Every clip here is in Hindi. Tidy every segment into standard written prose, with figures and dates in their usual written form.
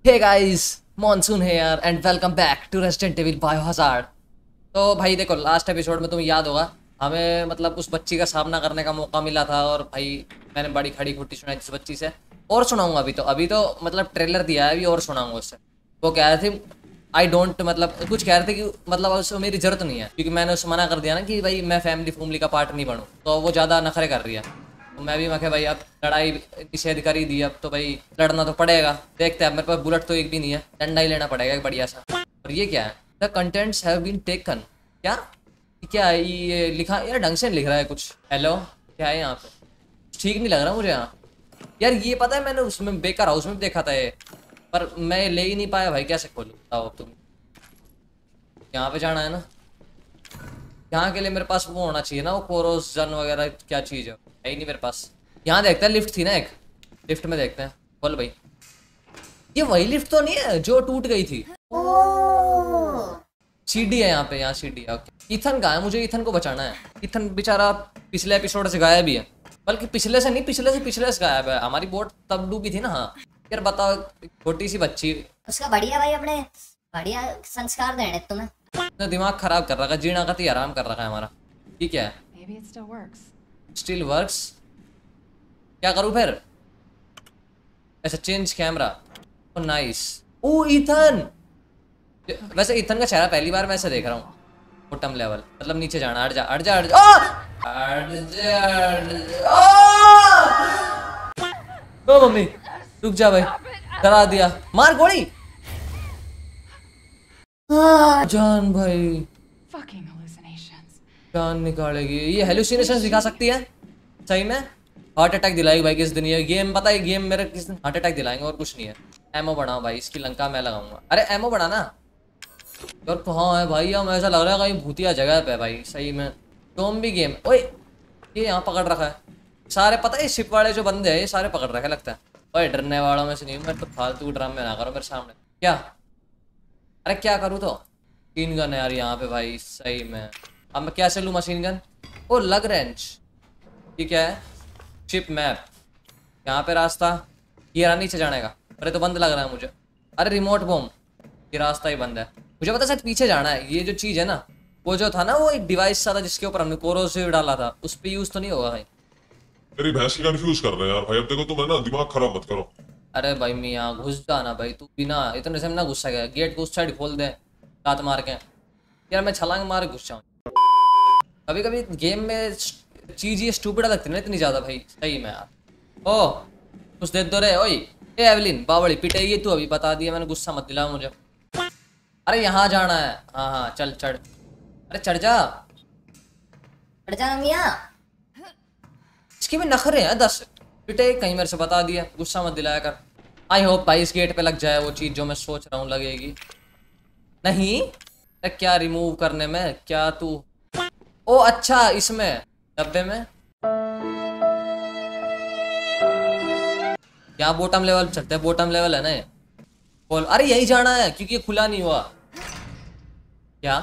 Hey guys, monsoon here and welcome back to resident evil biohazard. तो भाई देखो, लास्ट एपिसोड में तुम्हें याद होगा हमें मतलब उस बच्ची का सामना करने का मौका मिला था और भाई मैंने बड़ी खड़ी खुटी सुनाई जिस बच्ची से। और सुनाऊंगा अभी तो मतलब ट्रेलर दिया है, अभी और सुनाऊंगा उससे। वो कह रहे थे आई डोंट मतलब कुछ कह रहे थे कि मतलब उसको मेरी जरूरत नहीं है, क्योंकि मैंने उससे मना कर दिया ना कि भाई मैं फैमिली का पार्ट नहीं बनूँ। तो वो ज़्यादा नखरे कर रही है। तो मैं भी मैं भाई अब लड़ाई निषेध कर ही दी, अब तो भाई लड़ना तो पड़ेगा। देखते हैं, मेरे पास बुलेट तो एक भी नहीं है, डंडा ही लेना पड़ेगा एक बढ़िया सा। और ये क्या है, the contents have been taken. क्या क्या है ये लिखा यार, ढंग से लिख रहा है कुछ। हेलो, क्या है यहाँ पे? ठीक नहीं लग रहा मुझे यहाँ यार। ये पता है मैंने उसमें बेकार हाउस में देखा था ये, पर मैं ले ही नहीं पाया भाई। कैसे खोलूँ बताओ तुम? यहाँ पे जाना है ना, यहाँ के लिए मेरे पास वो होना चाहिए ना, वो कोरोजन वगैरह क्या चीज़ है ही नहीं मेरे पास। यहाँ देखते हैं, लिफ्ट थी ना एक, लिफ्ट में देखते हैं। बोल भाई, ये वही लिफ्ट तो नहीं है जो टूट गई थी? सीढ़ी है यहाँ पे, यहाँ सीढ़ी है। ओके, इथन कहाँ है? मुझे इथन को बचाना है। इथन बेचारा पिछले एपिसोड से गायब भी है, बल्कि पिछले से नहीं, पिछले से गायब है। हमारी बोट तब डूबी थी ना। हाँ यार बताओ, छोटी सी बच्ची, उसका बढ़िया भाई, अपने बढ़िया संस्कार देने तुम्हें। दिमाग खराब कर रखा है, जीना का ही आराम कर रखा है हमारा। ठीक है, स्टिल वर्क्स। क्या करूं फिर? ऐसा change camera. Oh nice. Oh Ethan, वैसे इथन का चेहरा पहली बार मैं ऐसे देख रहा हूँ। बॉटम लेवल मतलब नीचे जाना। हट जा हट जा हट जा। ओ मम्मी रुक जा भाई, डरा दिया। मार गोली। जान भाई, जान निकालेगी ये। हेलुसिनेशंस दिखा सकती है सही में। हार्ट अटैक दिलाएगी भाई किस दिन। ये गेम पता है, गेम मेरे किस दिन हार्ट अटैक दिलाएंगे और कुछ नहीं है। एमओ बढ़ाओ भाई, इसकी लंका मैं लगाऊंगा। अरे एमओ बढ़ाना यार। कहाँ है भाई? हम ऐसा लग रहा है कहीं भूतिया जगह पे भाई सही में। Zombie game. ओए ये यहाँ पकड़ रखा है सारे, पता है शिप वाले जो बंदे हैं ये सारे पकड़ रखे लगता है। ओए डरने वालों में से नहीं, मैं तो फालतू ड्रामे ना करो मेरे सामने। क्या? अरे क्या करूँ तो? मशीन गन है यार यहाँ पे भाई सही में। अब मैं कैसे लूँ मशीन गन? ओ लग रेंज। ठीक है, शिप मैप, यहाँ पे रास्ता ये रहा नीचे जाने का। अरे तो बंद लग रहा है मुझे। अरे रिमोट बॉम्ब, ये रास्ता ही बंद है। मुझे पता शायद पीछे जाना है। ये जो चीज़ है ना, वो जो था ना, वो एक डिवाइस सा था जिसके ऊपर हमने कोरोसिव डाला था, उस पर यूज़ तो नहीं होगा भाई? मेरी भैंस की कंफ्यूज कर रहे हैं यार भाई। अब देखो तुम है ना, दिमाग खराब मत करो। अरे भाई मियाँ घुस जाना भाई, तू बिना इतने से ना गुस्सा गया। गेट को उस साइड खोल दे लात मार के। यार मैं छलांग मार घुस जाऊँ। कभी कभी गेम में चीज़ ये स्टूपिड लगती है ना इतनी ज़्यादा भाई सही में यार। ओ कुछ दे दो रे। ओए ए एवलिन बावड़ी पिटेगी तू, अभी बता दिया मैंने, गुस्सा मत दिला मुझे। अरे यहाँ जाना है। हाँ हाँ चल चढ़। अरे चढ़ जा, बढ़ जा मियां। इसके भी नखरे हैं 10। पिटे कहीं मेरे से बता दिया, गुस्सा मत दिलाया कर। आई होप भाई इस गेट पे लग जाए वो चीज़ जो मैं सोच रहा हूँ लगेगी। नहीं क्या रिमूव करने में क्या तू? ओ अच्छा इसमें डब्बे में। यहाँ बॉटम लेवल चलते हैं, बॉटम लेवल है ना ये। बोल, अरे यही जाना है क्योंकि ये खुला नहीं हुआ। क्या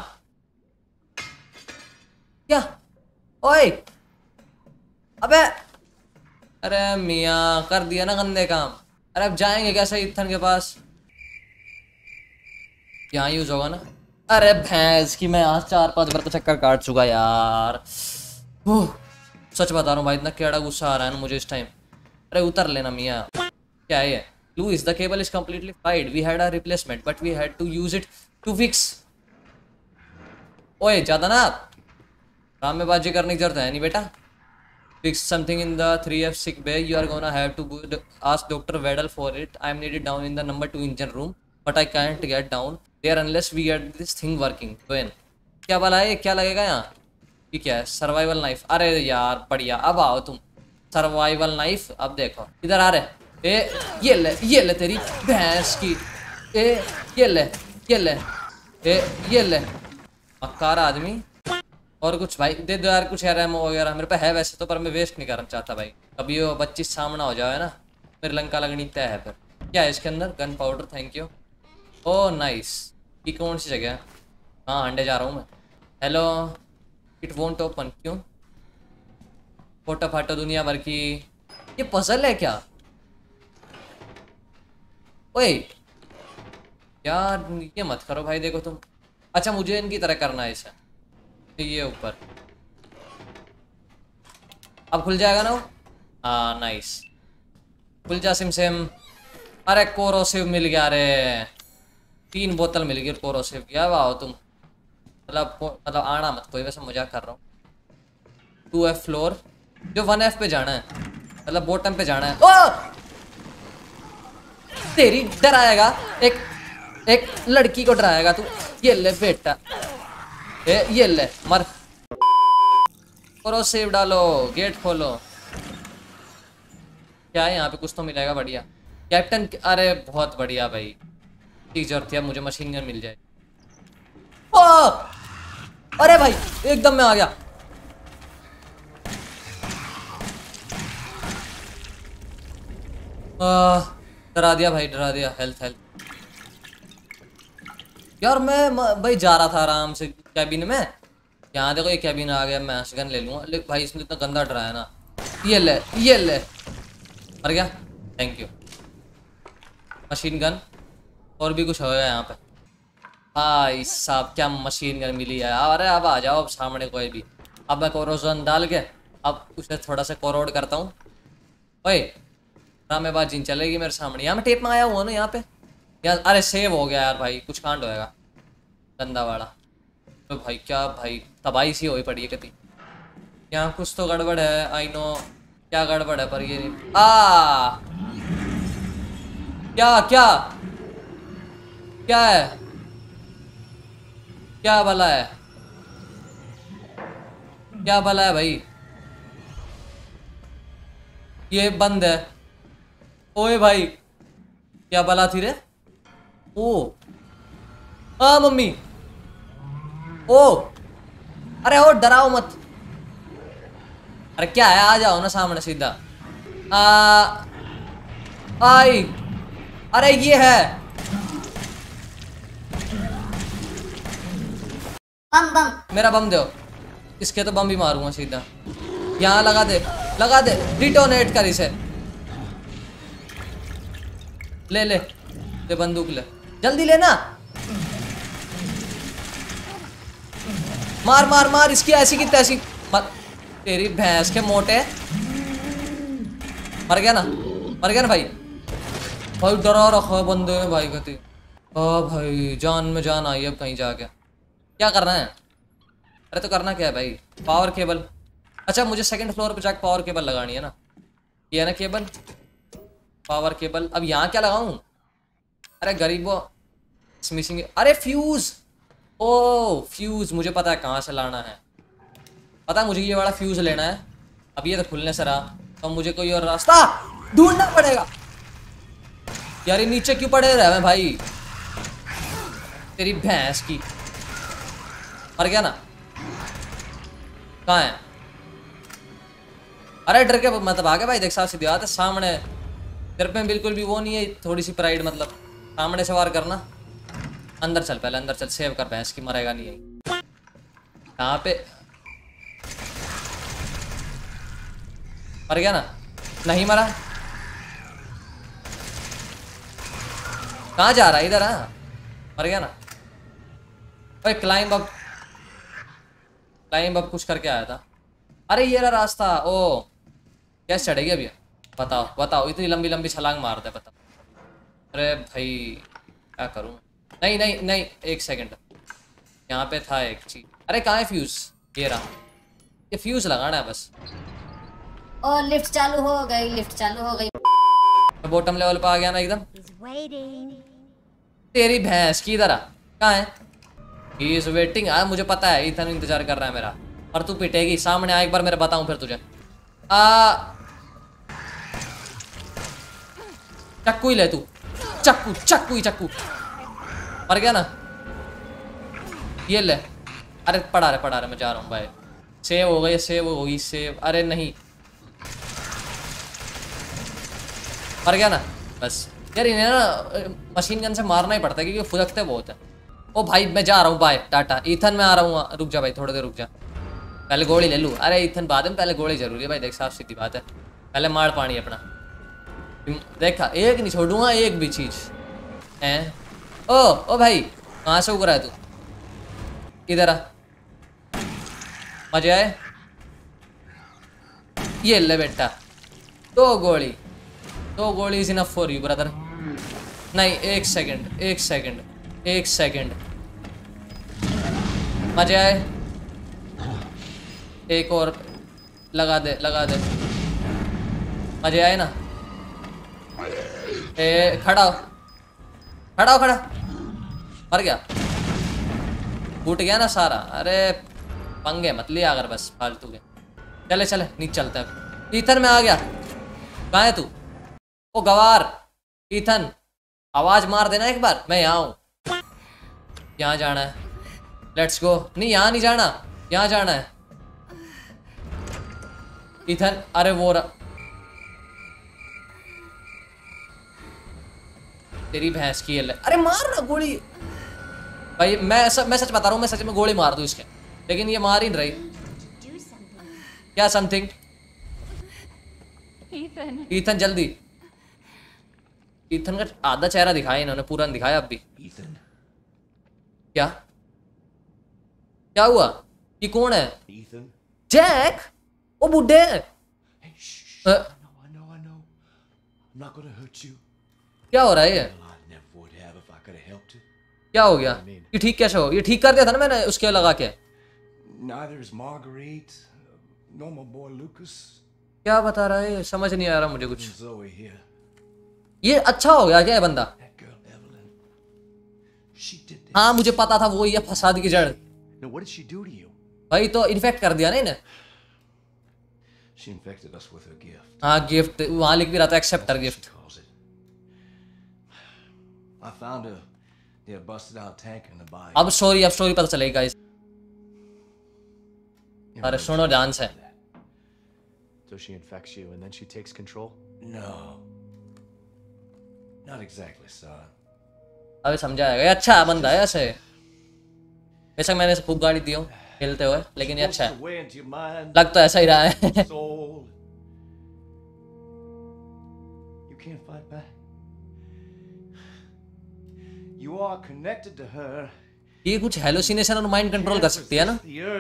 क्या? ओए अबे, अरे मियाँ कर दिया ना गंदे काम। अरे अब जाएंगे कैसे इथन के पास? यहाँ यूज होगा ना। अरे भैंस की, मैं आज 4-5 बार तो चक्कर काट चुका यार। सच बता रहा हूँ भाई, इतना केड़ा गुस्सा आ रहा है ना मुझे इस टाइम। अरे उतर लेना मियाँ। क्या है ये? Luis the cable is completely fried, we had a replacement but we had to use it to fix. ओए ज्यादा ना ड्रामेबाजी करने की जरूरत है नहीं बेटा। Fix something in the 3F sick bay, you are gonna have to go ask Dr. Weddell for it. I am needed down in the number 2 engine room but I can't get down there unless we get this thing working. When क्या भला है, क्या लगेगा यहाँ? ये क्या है? Survival knife. अरे यार बढ़िया, अब आओ तुम। Survival knife. अब देखो इधर आ रहे। ए ये ले तेरी भैंस की। ए ये ले ए ये ले मक्कार आदमी। और कुछ भाई दे दो यार कुछ यार, एमओ वगैरह मेरे पे है वैसे तो, पर मैं वेस्ट नहीं करना चाहता भाई। कभी वो 25 सामना हो जाए ना, मेरी लंका लगनी तय है फिर। क्या है इसके अंदर? Gun powder, thank you. Oh nice. ये कौन सी जगह है? हाँ अंडे जा रहा हूँ मैं। हेलो, इट वोंट ओपन क्यों? फोटो फाटो दुनिया भर की। ये पजल है क्या? ओए यार ये मत करो भाई, देखो तुम। अच्छा मुझे इनकी तरह करना है इसे, ये ऊपर अब खुल जाएगा ना वो। हाँ नाइस, खुल जा सिम सिम। अरे कोरोसिव मिल गया रे, 3 बोतल मिल गई कोरोसिव की। अब आओ तुम, मतलब आना मत कोई, वैसे मजाक कर रहा हूँ। 2F फ्लोर, जो 1F पे जाना है, मतलब बॉटम पे जाना है। ओ तेरी डराएगा, एक लड़की को डराएगा तू। ये ले बेटा, ये ले मर। कोरोसिव डालो, गेट खोलो। क्या है यहाँ पे, कुछ तो मिलेगा बढ़िया। कैप्टन, अरे बहुत बढ़िया भाई, ठीक जरूरत थी। अब मुझे मशीन गन मिल जाए। ओ अरे भाई एकदम में आ गया। डरा दिया भाई, डरा दिया। हेल्थ यार, मैं भाई जा रहा था आराम से कैबिन में, यहाँ देखो ये कैबिन आ गया। मैं गन ले लूँगा, लेकिन भाई इसने इतना गंदा डराया ना। ये ले मर गया, थैंक यू। मशीन गन और भी कुछ होगा यहाँ पे। भाई साहब क्या मशीन गन मिली है। अरे अब आ जाओ, अब सामने कोई भी। अब मैं कोरोजन डाल के अब उसे थोड़ा सा कोरोड करता हूँ। ओए ड्रामेबाज जिन चलेगी मेरे सामने। यहाँ में टेप में आया हुआ ना यहाँ पे यार। अरे सेव हो गया यार भाई, कुछ कांड होएगा गंदा वाला। तो भाई क्या भाई तबाही सी हुई पड़ी है कभी। यहाँ कुछ तो गड़बड़ है, आई नो क्या गड़बड़ है, पर ये क्या क्या क्या है, क्या भला है, क्या भला है भाई। ये बंद है। ओए भाई क्या भला थी रे। ओ हाँ मम्मी। ओ अरे ओ डराओ मत। अरे क्या है, आ जाओ ना सामने सीधा। आई अरे ये है बम। मेरा बम दो। इसके तो बम भी मारूंगा सीधा। यहाँ लगा दे डिटोनेट कर इसे। ले बंदूक ले, जल्दी लेना। मार इसकी ऐसी की तैसी। तेरी भैंस के मोटे। मर गया ना भाई डरा रखा है बंदे में भाई गति। भाई जान में जान आई अब कहीं जाके। क्या करना है, अरे तो करना क्या है भाई। पावर केबल, अच्छा मुझे सेकंड फ्लोर पे जाकर पावर केबल लगानी है ना। ये है ना केबल, पावर केबल। अब यहाँ क्या लगाऊं। अरे गरीबों मिसिंग। अरे फ्यूज, ओ फ्यूज मुझे पता है कहाँ से लाना है। पता है मुझे ये वाला फ्यूज लेना है। अब ये तो खुलने से रहा, तो मुझे कोई और रास्ता ढूंढना पड़ेगा। यार ये नीचे क्यों पड़े रहे हैं भाई, तेरी भैंस की। मर गया ना, कहाँ है। अरे डर के मतलब आ गया भाई, देख साफ सीधी बात है सामने। तेरे पे बिल्कुल भी वो नहीं है, थोड़ी सी प्राइड, मतलब सामने से वार करना। अंदर चल, पहले अंदर चल, सेव कर भैंस की, मरेगा नहीं है। कहाँ पे मर गया ना, नहीं मरा। कहाँ जा रहा है, इधर। हाँ मर गया ना भाई। क्लाइंब अप कुछ करके आया था। अरे ये रहा रास्ता। ओ कैसे चढ़ेगी अभी, बताओ इतनी लंबी लंबी छलांग मारते है, बताओ। अरे भाई क्या करूं। नहीं एक सेकंड, यहाँ पे था एक चीज। अरे कहाँ है फ्यूज, ये रहा। ये फ्यूज लगाना है बस। और लिफ्ट चालू हो गई। बॉटम लेवल पे आ गया ना एकदम। तेरी भैंस की तरह कहाँ है। He is waiting. मुझे पता है इथन इंतजार कर रहा है मेरा। और तू पिटेगी, सामने आ एक बार, मेरा बताऊं फिर तुझे। चक्कू ही ले तू, चक्कू। मर गया ना, ये ले। अरे पड़ा रहे मैं जा रहा हूँ भाई। सेव हो गई सेव। अरे नहीं, मर गया ना बस। यार इन्हें ना मशीन गन से मारना ही पड़ता है क्योंकि फुदकते बहुत है। ओ भाई मैं जा रहा हूँ, बाय टाटा। इथन मैं आ रहा हूँ, रुक जा भाई थोड़ी देर रुक जा, पहले गोली ले लूँ। अरे इथन बाद में, पहले गोली जरूरी है भाई, देख साफ सीधी बात है। पहले मार पानी अपना, देखा एक नहीं छोड़ूंगा एक भी चीज है। ओ भाई कहाँ से उग रहा है तू? इधर आ, मजे आए? ये ले बेटा, 2 गोली, 2 गोली is enough for you brother. नहीं, एक सेकंड, मजे आए? एक और लगा दे, मजे आए ना? खड़ा हो, मर गया, फूट गया ना सारा। अरे पंगे मत लिया अगर बस फालतू के। चले नीचे चलते हैं। ईथन में आ गया, कहाँ है तू? ओ गवार, ईथन आवाज मार देना एक बार, मैं यहाँ हूँ। यहाँ जाना है, लेट्स गो। नहीं यहाँ नहीं जाना, यहाँ जाना है। ईथन, अरे वो तेरी भैंस की है। अरे मार ना गोली भाई, मैं सच बता रहा हूँ, मैं सच में गोली मार दूँ इसके, लेकिन ये मार ही नहीं रही। क्या समथिंग? ईथन जल्दी। ईथन का आधा चेहरा दिखाया इन्होंने, पूरा नहीं दिखाया अब भी। क्या हुआ? ये कौन है? जैक? ओ बुड्ढे। क्या हो रहा है ये? क्या हो गया? ये ठीक कैसे हो? ये ठीक कर दिया था ना मैंने उसके लगा के। क्या बता रहा है? समझ नहीं आ रहा मुझे कुछ। ये अच्छा हो गया क्या ये बंदा? हाँ मुझे पता था वो ये फसाद की जड़। भाई तो इन्फेक्ट कर दिया ना इन्हें। हाँ गिफ्ट, वहां लिख भी रहा था एक्सेप्ट हर गिफ्ट। अब स्टोरी पता चलेगी गाइस। अरे सुनो ध्यान से। So she infects you and then she takes control? No. Not exactly, son. अबे समझाएगा, ये अच्छा है बंदा है ऐसे। बेशक मैंने इसे खूब गाड़ी दी हूँ खेलते हुए, लेकिन ये अच्छा है। लग तो ऐसा ही रहा है। You can't fight back. You are connected to her. ये कुछ हेलुसिनेशन और माइंड कंट्रोल कर सकती है ना?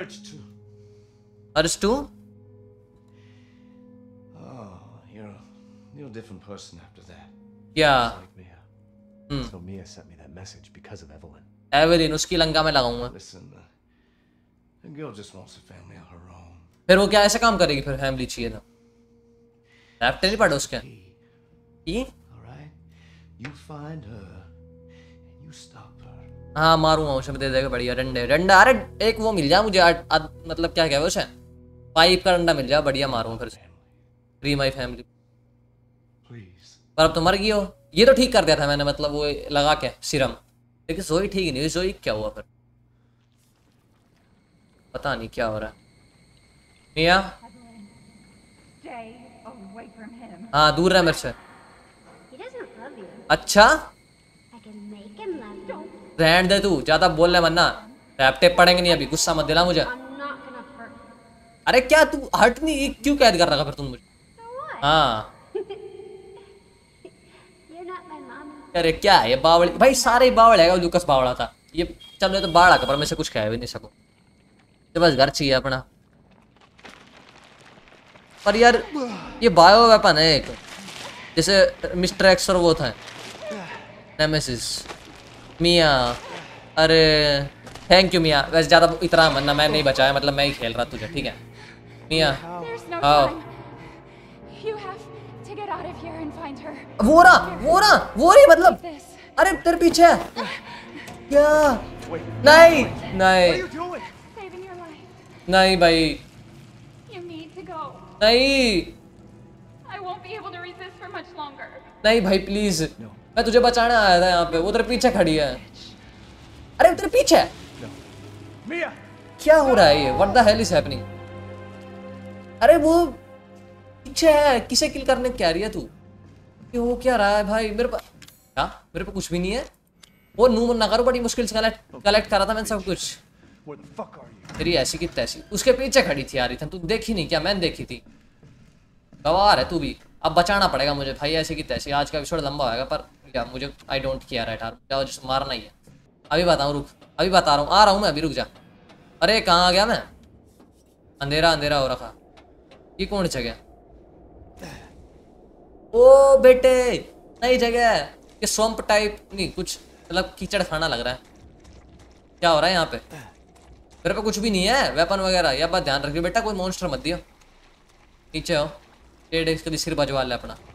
अर्ज टू? You're a different person after that. Yeah. Like Mia. So Mia sent me that message because of Evelyn. Evelyn, उसकी लंका में लगाऊंगा। Listen, the girl just wants a family of her own. फिर वो क्या ऐसा काम करेगी? फिर फैमिली चाहिए ना? रैप्टर नहीं पड़ा उसके? ये? All right. You find her and you stop her. हाँ मारूंगा उसे, दे देगा बढ़िया डंडा। अरे एक वो मिल जाए मुझे, मतलब क्या कहते हैं उसे, पाइप का डंडा मिल जाए, बढ़िया मारूंगा फिर। Free my family. पर अब तो मर गई हो। ये तो ठीक कर दिया था मैंने, मतलब वो लगा के सीरम, लेकिन जोई ठीक नहीं हुई। जोई क्या हुआ फिर? पता नहीं क्या हो रहा है। मिया? हाँ दूर रहा मेरे से। अच्छा रहने दे तू, ज्यादा बोलने मन्ना, रैप टेप पड़ेंगे नहीं अभी, गुस्सा मत दिला मुझे। अरे क्या तू हट नहीं, क्यों कैद कर रखा फिर तुम मुझे? हाँ अरे क्या है ये बावड़ी भाई, सारे बावड़ है। लुकस बावड़ा था ये। चलो तो बाढ़ आकर पर मैं से कुछ कह भी नहीं सकूं, तो बस घर चाहिए अपना। पर यार ये बायो वेपन है एक, जैसे मिस्टर एक्स और वो था नेमेसिस। मिया, अरे थैंक यू मिया। वैसे ज़्यादा इतना मरना मैं नहीं बचाया, मतलब मैं ही खेल रहा तुझे, ठीक है मिया? आओ। वो रही मतलब। अरे तेरे पीछे है क्या? नहीं नहीं भाई नहीं भाई प्लीज, मैं तुझे बचाने आया था यहाँ पे। वो तेरे पीछे खड़ी है। अरे तेरे पीछे है। क्या हो रहा है ये? What the hell is happening? अरे वो पीछे है, किसे किल करने क्या रही है तू? ये हो क्या रहा है भाई? मेरे पे कुछ भी नहीं है। वो नूम ना करो, बड़ी मुश्किल से कलेक्ट करा था मैंने सब कुछ। तेरी ऐसी की तैसी उसके पीछे खड़ी थी यार। तू देखी नहीं क्या? मैंने देखी थी। गवार है तू भी। अब बचाना पड़ेगा मुझे भाई, ऐसे की तैसी। आज का एपिसोड लंबा होगा पर क्या मुझे I don't care at all, जाओ जिस मारना ही है। अभी बताऊँ, रुक अभी बता रहा हूँ, आ रहा हूँ मैं अभी, रुक जा। अरे कहाँ आ गया मैं, अंधेरा अंधेरा हो रखा। ये कौन जगह, ओ बेटे नई जगह है ये, स्वम्प टाइप नहीं कुछ, मतलब कीचड़ खाना लग रहा है। क्या हो रहा है यहाँ पे, मेरे पे कुछ भी नहीं है वेपन वगैरह, या बात ध्यान रखियो बेटा, कोई मॉन्स्टर मत दियो। नीचे हो, टेढ़े कभी सिर बजवा ले अपना।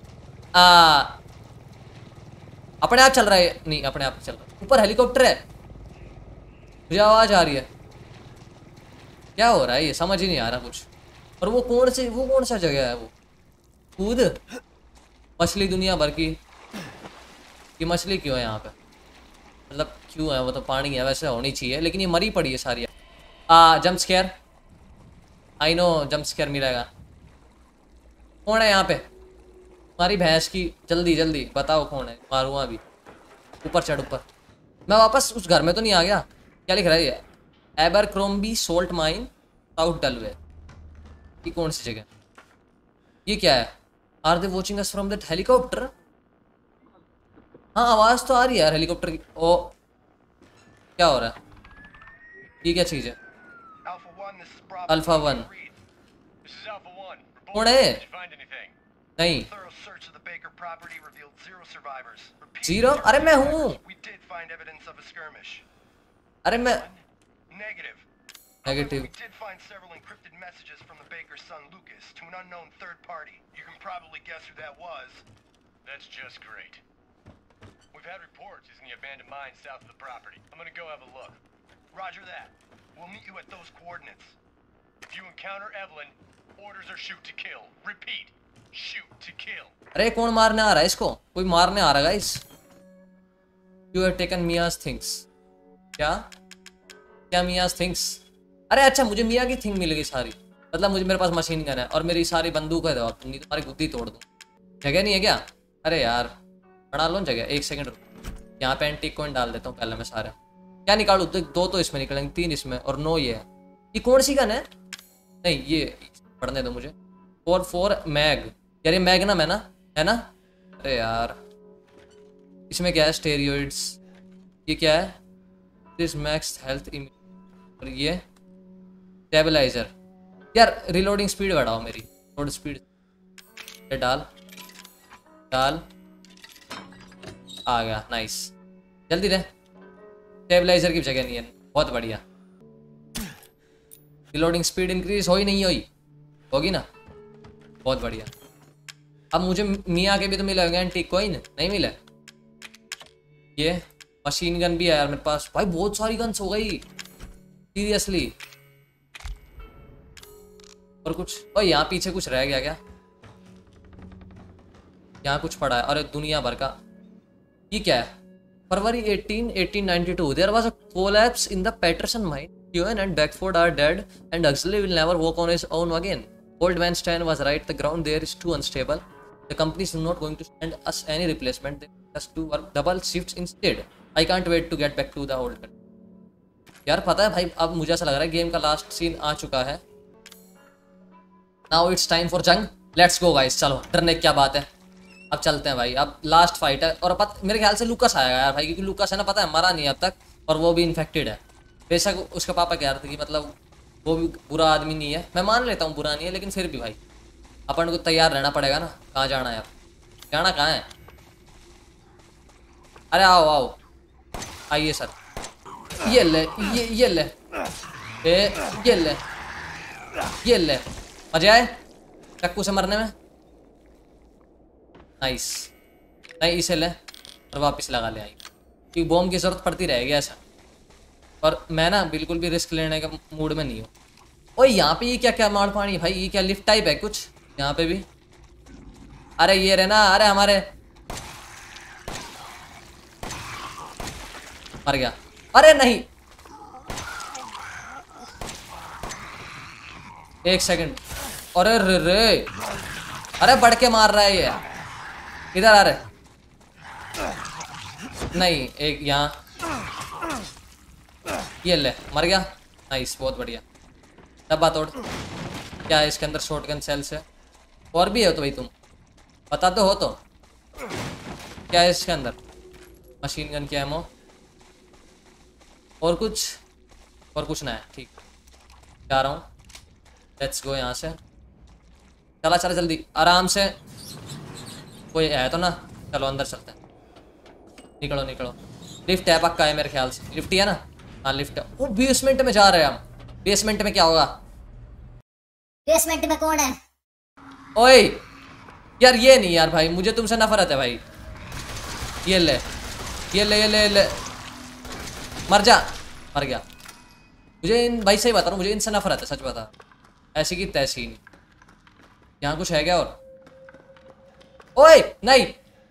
अपने आप चल रहा है, नहीं अपने आप चल रहा है। ऊपर हेलीकॉप्टर है, मुझे आवाज आ रही है। क्या हो रहा है ये समझ ही नहीं आ रहा कुछ। और वो कौन सा जगह है, वो कूद मछली दुनिया भर की। ये मछली क्यों है यहाँ पे, मतलब क्यों है, वो तो पानी है वैसे होनी चाहिए, लेकिन ये मरी पड़ी है सारी। Jump scare, I know jump scare मिलेगा। कौन है यहाँ पे, हमारी भैंस की, जल्दी जल्दी बताओ कौन है, मारूंगा अभी। ऊपर चढ़ ऊपर, मैं वापस उस घर में तो नहीं आ गया। क्या लिख रहा है ये, Abercrombie salt mine south Dulvey. ये कौन सी जगह, ये क्या है, are they watching us from that helicopter. हाँ आवाज तो आ रही है यार हेलीकॉप्टर की। ओ क्या हो रहा है, ये क्या चीज है, अल्फा 1 कौन है, नहीं जीरो, अरे मैं हूँ, अरे मैं negative. We did find several encrypted messages from the baker's son Lucas to an unknown third party. You can probably guess who that was. That's just great. We've had reports he's in the abandoned mine south of the property. I'm gonna go have a look. Roger that. We'll meet you at those coordinates. If you encounter Evelyn, orders are shoot to kill. Repeat, shoot to kill. अरे कौन मारने आ रहा है इसको, कोई मारने आ रहा है guys. You have taken Mia's things। क्या क्या Mia's things, अरे अच्छा मुझे मिया की थिंग मिल गई सारी, मतलब मुझे मेरे पास मशीन गन है और मेरी सारी बंदूक है, तो नहीं तुम्हारी गुद्दी तोड़ दूँ। जगह नहीं है क्या, अरे यार बना लो जगह, एक सेकंड रुक, यहाँ पे एंटीक कॉइन डाल देता हूँ पहले मैं सारे। क्या निकालूँ, दो तो इसमें निकलेंगे, 3 इसमें और 9 ये है। ये कौन सी गन है, नहीं ये पढ़ने दो मुझे। 4 मैग, यार ये मैग्नम है ना। अरे यार इसमें क्या है, स्टेरॉइड्स, ये क्या है, दिस मैक्स हेल्थ, और ये स्टेबलाइजर। यार रिलोडिंग स्पीड बढ़ाओ मेरी, लोड स्पीड। ये डाल आ गया, नाइस, जल्दी दे। स्टेबलाइजर की जगह नहीं है, बहुत बढ़िया। रिलोडिंग स्पीड इंक्रीज हो ही नहीं हुई, होगी ना, बहुत बढ़िया। अब मुझे मिया के भी तो मिले होंगे एंटीक कॉइन, नहीं मिले। ये मशीन गन भी है यार मेरे पास, भाई बहुत सारी गन्स हो गई सीरियसली। और कुछ, और यहाँ पीछे कुछ रह गया क्या, यहाँ कुछ पड़ा है, अरे दुनिया भर का। ये क्या है, फरवरी 18, 1892 there was a collapse in the Patterson mine, Ewan and Beckford are dead and Huxley will never walk on his own again. Old man Stan was right, the ground there is too unstable. The company is not going to send us any replacement, they want us to work double shifts instead. I can't wait to get back to the old man. यार पता है भाई, अब मुझे ऐसा लग रहा है गेम का लास्ट सीन आ चुका है। Now it's time for जंग, let's go guys, चलो डरने की क्या बात है, अब चलते हैं भाई, अब लास्ट फाइट है। और मेरे ख्याल से लूकस आएगा यार भाई, क्योंकि लूकस है ना, पता है मरा नहीं अब तक, और वो भी इन्फेक्टेड है। बेशक उसका पापा कह रहे थे कि मतलब वो भी बुरा आदमी नहीं है, मैं मान लेता हूँ बुरा नहीं है, लेकिन फिर भी भाई अपन को तैयार रहना पड़ेगा ना। कहाँ जाना है, अब जाना कहाँ है, अरे आओ आओ आइए सर, ये ले ये ले ये ले, मजा आए चक्कू से मरने में, नाइस। नहीं इसे ले और वापस लगा ले आई, क्योंकि बॉम्ब की जरूरत पड़ती रहेगी ऐसा, और मैं ना बिल्कुल भी रिस्क लेने का मूड में नहीं हूँ। ओए यहाँ पे ये क्या क्या मार पानी भाई, ये क्या लिफ्ट टाइप है कुछ यहाँ पे भी, अरे ये रहे ना, अरे हमारे मर गया, अरे नहीं एक सेकंड, अरे रे अरे बढ़ के मार रहा है ये, इधर आ रहे, नहीं एक यहाँ, ये ले मर गया, नाइस बहुत बढ़िया। डब्बा तोड़, क्या है इसके अंदर, शॉटगन सेल्स है, और भी है तो भाई तुम बता दो हो तो, क्या है इसके अंदर? मशीन गन की एमो और कुछ ना है। ठीक, जा रहा हूँ। लेट्स गो यहाँ से। चला चला जल्दी आराम से। कोई है तो ना? चलो अंदर चलते हैं। निकलो निकलो। लिफ्ट है पक्का है मेरे ख्याल से। लिफ्ट ही है ना? हाँ लिफ्ट है। वो बेसमेंट में जा रहे हैं हम। बेसमेंट में क्या होगा? बेसमेंट में कौन है? ओए यार ये नहीं यार भाई, मुझे तुमसे नफरत है भाई। ये ले ये ले ये ले, ये ले। मर जा। मर गया। मुझे इन भाई सही बता रहा हूँ, मुझे इनसे नफरत है, सच बता। ऐसी की तैसी नहीं। यहाँ कुछ है क्या? और ओए नहीं,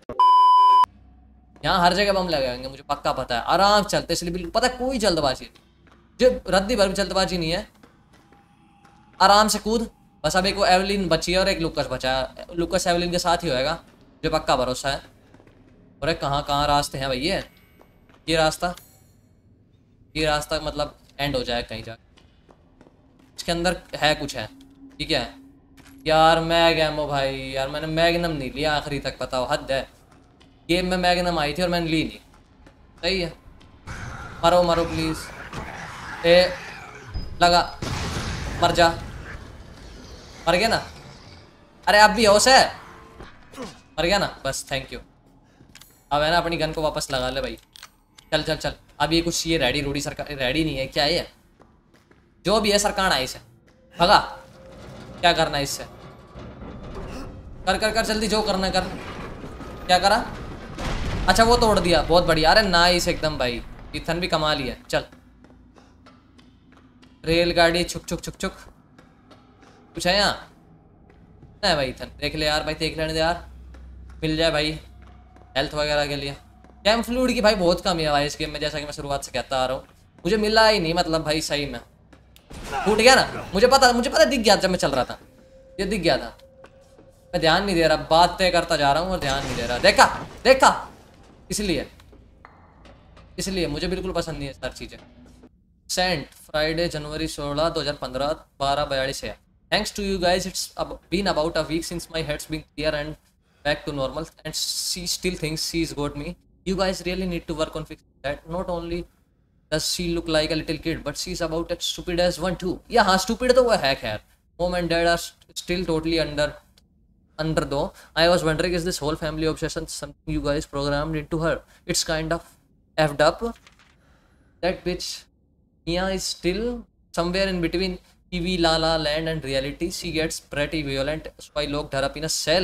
यहाँ हर जगह बम लगाएंगे मुझे पक्का पता है। आराम चलते इसलिए बिल्कुल पता है, कोई जल्दबाजी जो रद्दी भर भी जल्दबाजी नहीं है। आराम से कूद। बस अब एक वो एवलिन बची है और एक लुकस बचा है। लुकस एवलिन के साथ ही होएगा, मुझे पक्का भरोसा है। अरे कहाँ कहाँ रास्ते हैं भाई? ये रास्ता मतलब एंड हो जाए कहीं जाके। इसके अंदर है कुछ है। ठीक है यार, मैगएमो भाई यार, मैंने मैग्नम नहीं लिया आखिरी तक, बताओ हद है। गेम में मैग्नम आई थी और मैंने ली नहीं। सही है। मरो मरो प्लीज। ए लगा। मर जा। मर गया ना? अरे अब भी होश है? मर गया ना? बस थैंक यू। अब है ना अपनी गन को वापस लगा ले भाई। चल चल चल। अब ये कुछ ये रेडी रूडी सरकार रेडी नहीं है क्या? ये जो भी है सरकार आई से भगा। क्या करना है इससे? कर कर कर जल्दी, जो करना कर। क्या करा? अच्छा वो तोड़ दिया, बहुत बढ़िया। अरे नाइस एकदम भाई, इथन भी कमा लिया। चल रेलगाड़ी छुक छुक छुक छुक। कुछ है यहाँ? नहीं भाई इथन देख ले यार भाई, देख लेने दे यार, मिल जाए भाई हेल्थ वगैरह के लिए। कैम फ्लूइड की भाई बहुत कमी है भाई इस गेम में, जैसा कि मैं शुरुआत से कहता आ रहा हूँ। मुझे मिला ही नहीं मतलब भाई, सही में फूट गया ना। मुझे पता दिख गया जब मैं चल रहा था, ये दिख गया था। मैं ध्यान नहीं दे रहा, बात तय करता जा रहा हूँ और ध्यान नहीं दे रहा। देखा इसलिए मुझे बिल्कुल पसंद नहीं है सारी चीज़ें। सेंट फ्राइडे जनवरी 16 2015 12:42 है। Thanks to you guys, it's been about a week since my head's been clear and back to normal, and she still thinks she's got me. You guys really need to work on fixing that. Not only does she look like a little kid, but she's about as stupid as one too. Yeah, हाँ stupid तो वो है खैर। Mom and dad are still totally under though. I was wondering, is this whole family obsession something you guys programmed into her? It's kind of effed up. That bitch Mia is still somewhere in between TV La La Land and reality. She gets pretty violent, so I locked her up in a cell.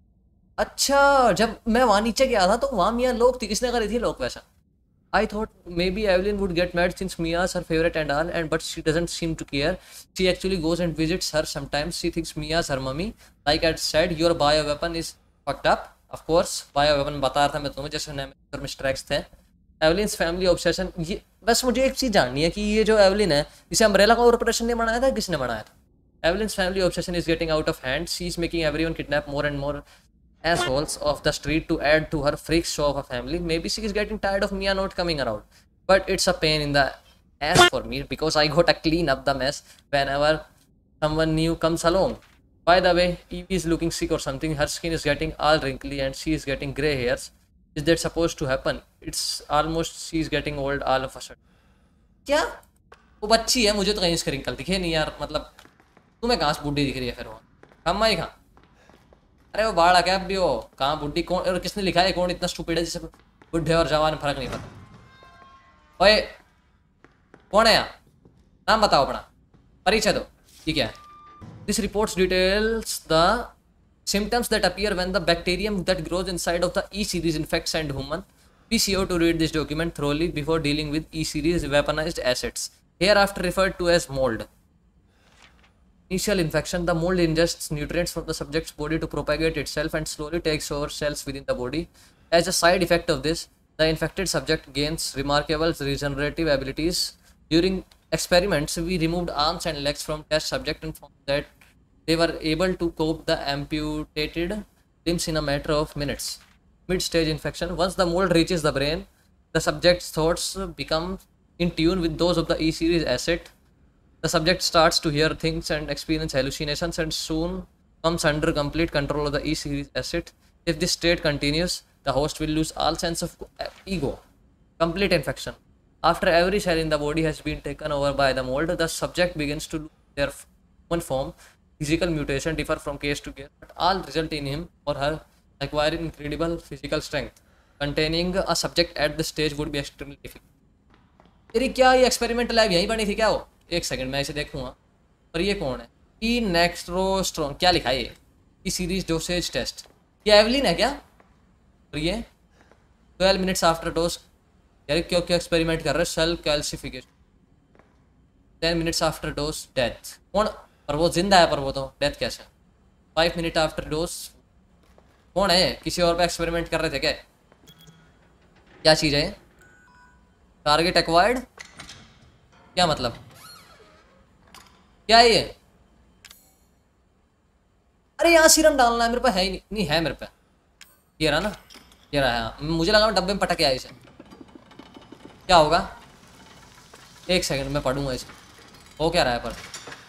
अच्छा, जब मैं वहाँ नीचे गया था तो वहाँ मिया लोग थी, किसने करी थी लोग वैसा? I thought maybe Evelyn would get mad since Mia's her favorite and all, but she doesn't seem to care. She actually goes and visits her sometimes. She thinks Mia's her mummy. Like I said, your bioweapon is fucked up. Of course, bioweapon बता रहा था मैं तुम्हें, जैसे में Strax थे। एवलिन्स फैमिली ऑब्सेशन, ये बस मुझे एक चीज़ जाननी है कि ये जो एवलिन है, इसे अम्ब्रेला कॉर्पोरेशन ने बनाया था, किसने बनाया था? Evelyn's family obsession is getting out of hand. She is making everyone kidnap more and more assholes of the street to add to her freak show of a family. Maybe she is getting tired of Mia not coming around, but it's a pain in the ass for me because I got to clean up the mess whenever someone new comes along. By the way, Evie is looking sick or something. Her skin is getting all wrinkly and she is getting grey hairs. Is that supposed to happen? It's almost she is getting old all of a sudden. क्या वो बच्ची है? मुझे तो कहीं इसके रिंकल दिखे नहीं यार, मतलब तुम्हें कहाँ से बुढ़ी दिख रही है फिर? वो कहाँ ही कहाँ? अरे वो बाढ़ आ गया भी, वो कहाँ बुढ़ी? कौन और किसने लिखा है? कौन इतना स्टूपिड है जिसे बुढ़े और जवान फर्क नहीं पता? ओए कौन है यहाँ? नाम बताओ अपना, परिचय दो। ठीक है। This reports details the symptoms that appear when the bacterium that grows inside of the E-series infects and human. Be sure to read this document thoroughly before dealing with E-series weaponized assets, hereafter referred to as mold. Initial infection: the mold ingests nutrients from the subject's body to propagate itself and slowly takes over cells within the body. As a side effect of this, the infected subject gains remarkable regenerative abilities. During experiments, we removed arms and legs from test subject and found that they were able to cope the amputated limbs in a matter of minutes. Mid-stage infection: once the mold reaches the brain, the subject's thoughts become in tune with those of the E-series asset. The subject starts to hear things and experience hallucinations and soon comes under complete control of the E-series asset. If this state continues, The host will lose all sense of ego. Complete infection. After every cell in the body has been taken over by the mold, the subject begins to lose their human form. Physical mutation differ from case to case, but all result in him or her acquiring incredible physical strength. Containing a subject at this stage would be extremely difficult. तेरी क्या ये एक्सपेरिमेंटल लैब यहीं बनी थी क्या? वो एक सेकंड मैं इसे देखूंगा. और ये कौन है? ई नेक्स्ट्रोस्ट्रॉन क्या लिखा है ये? E series dosage test. ये एवलिन है क्या? और ये 12 मिनट्स आफ्टर डोज. यार क्यों क्यों एक्सपेरिमेंट कर रहे हैं? Cell calcification. 10 minutes after dose death. कौन? और वो जिंदा है, पर वो तो डेथ कैसे? 5 मिनट आफ्टर डोज. कौन है? किसी और पे एक्सपेरिमेंट कर रहे थे क्या? क्या चीज़ है? Target acquired. क्या मतलब? क्या है ये? अरे यहाँ सीरम डालना है मेरे पे. है ही नहीं. नहीं है मेरे पे. ये रहा ना, ये रहा है. मुझे लगा डब्बे में पटक के आया इसे. क्या होगा? एक सेकंड में पढ़ूंगा इसे. हो क्या रहा है पर?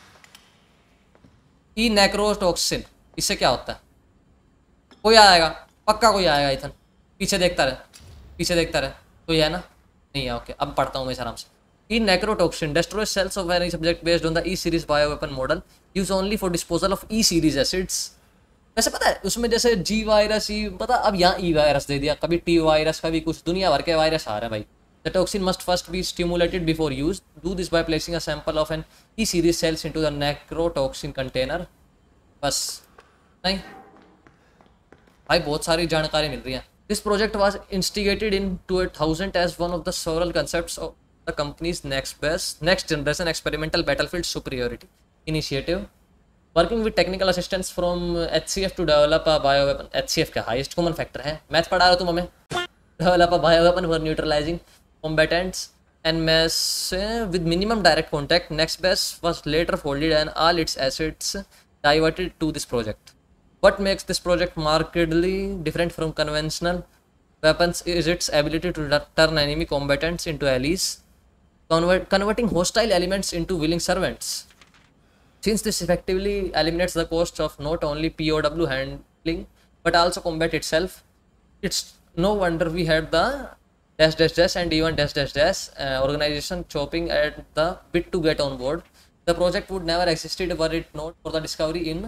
ई नेक्रोटॉक्सिन. इससे क्या होता है? कोई आएगा, पक्का कोई आएगा. इथन पीछे देखता रहे, पीछे देखता रहे. कोई है ना? नहीं है. ओके, अब पढ़ता हूँ मैं आराम से. ई नेक्रोटॉक्सिन destroys cells of any subject based on the E series bioweapon model used only for disposal of E series acids. वैसे पता है उसमें जैसे जी वायरस ही पता, अब यहाँ ई वायरस दे दिया, कभी टी वायरस, कभी कुछ, दुनिया भर के वायरस आ रहे हैं भाई. The toxin must first be stimulated before use. Do this by placing a sample of an E series cells into the necrotoxin container. बस नहीं भाई, बहुत सारी जानकारी मिल रही है. This project was instigated in 2000 as one of the several concepts of the company's next generation experimental battlefield superiority initiative, working with technical assistance from HCF to develop a bioweapon. HCF का highest common factor है. मैथ पढ़ा रहे हो तुम हमें. Develop a bioweapon for neutralizing combatants and mass with minimum direct contact. NextBase was later folded and all its assets diverted to this project. What makes this project markedly different from conventional weapons is its ability to turn enemy combatants into allies, converting hostile elements into willing servants. Since this effectively eliminates the cost of not only POW handling but also combat itself, it's no wonder we had the -- and even -- organization chopping at the bit to get on board. The project would never existed were it not for the discovery in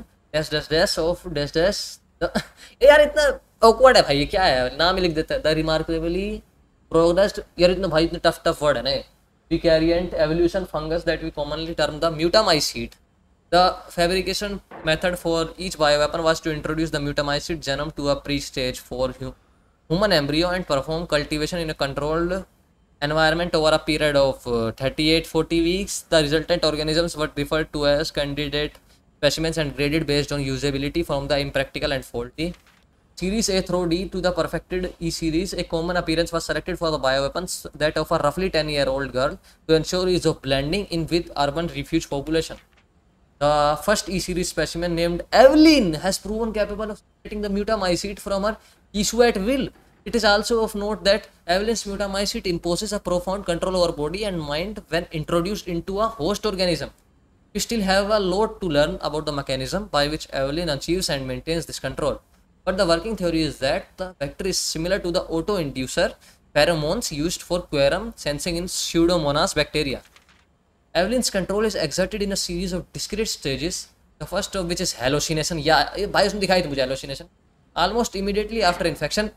of यार इतना awkward है भाई. ये क्या है? नाम ही लिख देता है. The remarkably progressed. यार इतना भाई इतने टफ वर्ड है ना. Vicariant evolution fungus that we commonly term the mutamycete. The fabrication method for each bioweapon was to introduce the mutamycete genome to a pre-stage for human embryo and perform cultivation in a controlled environment over a period of 38-40 weeks. The resultant organisms were referred to as candidate specimens and graded based on usability from the impractical and faulty. Series A through D to the perfected E series, a common appearance was selected for the bioweapons that of a roughly 10-year-old girl to ensure ease of blending in with urban refuge population. The first E series specimen named Evelyn has proven capable of getting the mutamycete from her issue at will. It is also of note that Evelyn's mutamycete imposes a profound control over body and mind when introduced into a host organism. We still have a lot to learn about the mechanism by which Evelyn achieves and maintains this control. But the working theory is that the vector is similar to the auto-inducer pheromones used for quorum sensing in Pseudomonas bacteria. Evelyn's control is exerted in a series of discrete stages, the first of which is hallucination. Yeah, भाई उसने दिखाई थी मुझे hallucination. Almost immediately after infection.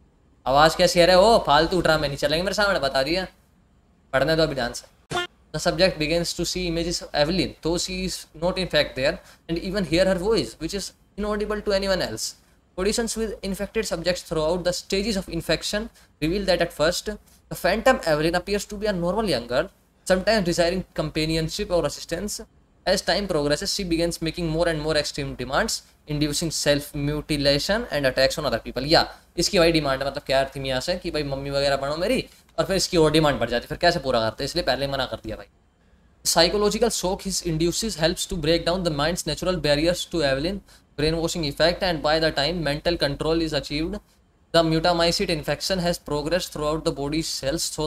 आवाज़ कैसी है रे? ओ फालतू ड्रामे नहीं चलेंगे मेरे सामने, बता दिया. पढ़ने दो अभी ध्यान से. The subject begins to see images of Evelyn, though she is not in fact there, and even hear her voice, which is inaudible to anyone else. Auditions with infected subjects throughout the stages of infection reveal that at first, the phantom Evelyn appears to be a normal young girl, sometimes desiring companionship or assistance. As time progresses, she begins making more and more extreme demands, inducing self-mutilation and attacks on other people. Yeah, इसकी वही डिमांड है. मतलब क्या थी यहाँ से कि भाई मम्मी वगैरह बनो मेरी, और फिर इसकी और डिमांड बढ़ जाती. फिर कैसे पूरा करते हैं, इसलिए पहले मना कर दिया भाई. Psychological shock his induces helps to break down the mind's natural barriers to Evelyn brainwashing effect, and by the time mental control is achieved, the mutamycete infection has progressed throughout the body cells. So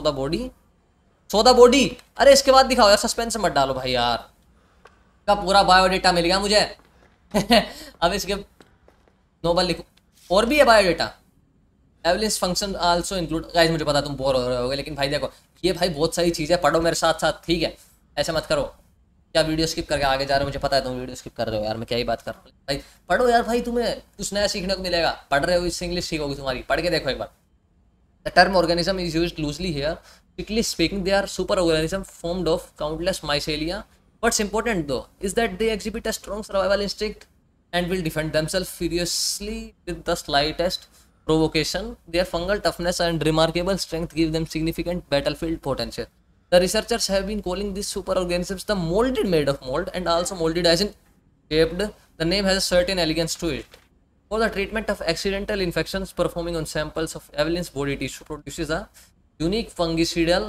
the body. अरे इसके बाद दिखाओ यार, सस्पेंस मत डालो भाई यार. का पूरा बायोडेटा मिल गया मुझे. अब इसके नोबल लिखो. और भी है biodata. Evelyn's function also include, guys मुझे पता तुम बोर हो रहे होगे, लेकिन भाई देखो ये भाई बहुत सारी चीज़ है, पढ़ो मेरे साथ साथ, ठीक है? ऐसा मत करो, क्या वीडियो स्किप करके आगे जा रहे हो, मुझे पता है तुम वीडियो स्किप कर रहे हो यार, मैं क्या ही बात कर रहा हूँ। भाई पढ़ो यार भाई, तुम्हें कुछ नया सीखने को मिलेगा, पढ़ रहे हो इससे इंग्लिश सीखोगी तुम्हारी, पढ़ के देखो एक बार। The term organism is used loosely here, strictly speaking they are super organism formed of countless mycelia. What's important though is that they exhibit a strong survival instinct and will defend themselves furiously with the slightest provocation. Their fungal toughness and remarkable strength give them significant battlefield potential. The researchers have been calling these superorganisms the molded made of mold, and also molded as in shaped. The name has a certain elegance to it. For the treatment of accidental infections, performing on samples of Evelyn's body tissue produces a unique fungicidal.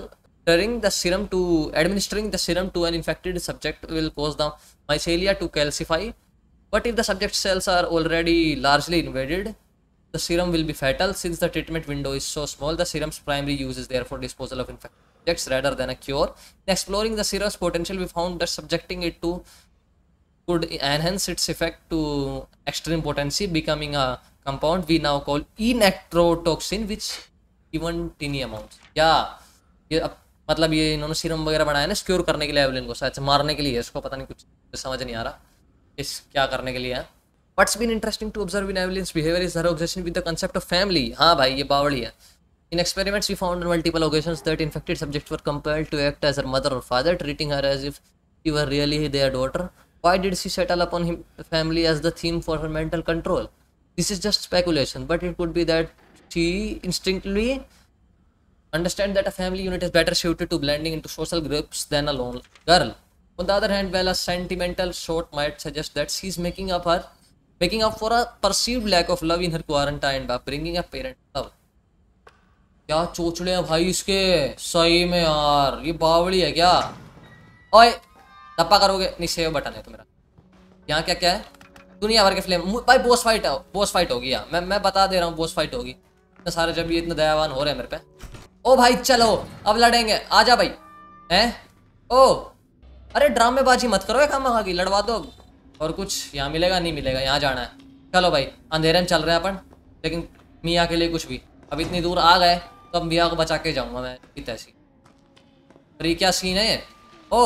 Administering the serum to an infected subject will cause the mycelia to calcify. But if the subject's cells are already largely invaded, the serum will be fatal. Since the treatment window is so small, the serum's primary use is therefore disposal of infected subjects rather than a cure. In exploring the serum's potential, we found that subjecting it to could enhance its effect to extreme potency, becoming a compound we now call enectrotoxin, which even tiny amounts. ये मतलब ये इन्होंने सीरम वगैरह बनाया ना क्योर करने के लिए एवलिन को, शायद मारने के लिए है, इसको पता नहीं, कुछ समझ नहीं आ रहा इस क्या करने के लिए है। What's been interesting to observe in Evelyn's behavior is her obsession with the concept of family. हाँ भाई ये बावड़ी है। In experiments we found on multiple occasions that infected subjects were compelled to act as her mother or father, treating her as if she were really their daughter. Why did she settle upon family as the theme for her mental control? This is just speculation, but it could be that she instinctively understand that a family unit is better suited to blending into social groups than a lone girl. On the other hand, while a sentimental short might suggest that she's making up for a perceived lack of love in her quarantine by bringing a parent love. क्या चोचड़े हैं भाई इसके, सही में यार ये बावड़ी है क्या? ओए टप्पा करोगे नहीं, सेव बटन है तो मेरा। यहाँ क्या क्या है? दुनिया भर के फ्लेम भाई, बोस फाइट होगी यार, मैं बता दे रहा हूँ बोस फाइट होगी। इतने सारे जब ये इतने दयावान हो रहे हैं मेरे पे। ओ भाई चलो अब लड़ेंगे, आजा भाई। हैं ओ अरे ड्रामेबाजी मत करो, खामा की लड़वा दो। और कुछ यहाँ मिलेगा नहीं मिलेगा, यहाँ जाना है। चलो भाई अंधेरे में चल रहे हैं अपन, लेकिन मियाँ के लिए कुछ भी। अब इतनी दूर आ गए तो अब मियाँ को बचा के जाऊँगा मैं ऐसी। अरे क्या सीन है ये? ओ